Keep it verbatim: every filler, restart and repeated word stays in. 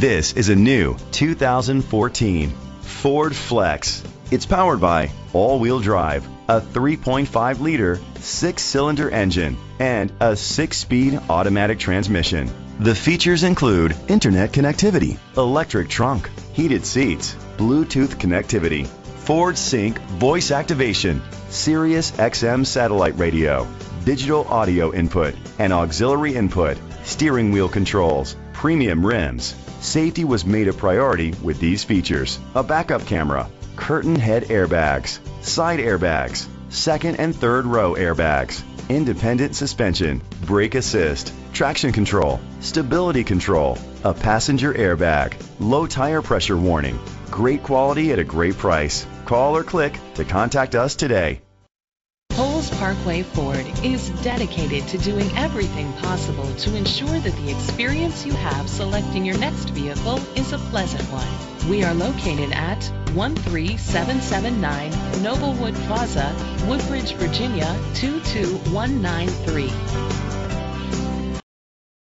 This is a new two thousand fourteen Ford Flex. It's powered by all-wheel drive, a three point five liter six-cylinder engine, and a six-speed automatic transmission. The features include internet connectivity, electric trunk, heated seats, Bluetooth connectivity, Ford Sync voice activation, Sirius X M satellite radio, digital audio input, and auxiliary input, steering wheel controls, premium rims. Safety was made a priority with these features: a backup camera, curtain head airbags, side airbags, second and third row airbags, independent suspension, brake assist, traction control, stability control, a passenger airbag, low tire pressure warning. Great quality at a great price. Call or click to contact us today. Coles Parkway Ford is dedicated to doing everything possible to ensure that the experience you have selecting your next vehicle is a pleasant one. We are located at one three seven seven nine Noblewood Plaza, Woodbridge, Virginia two two one nine three.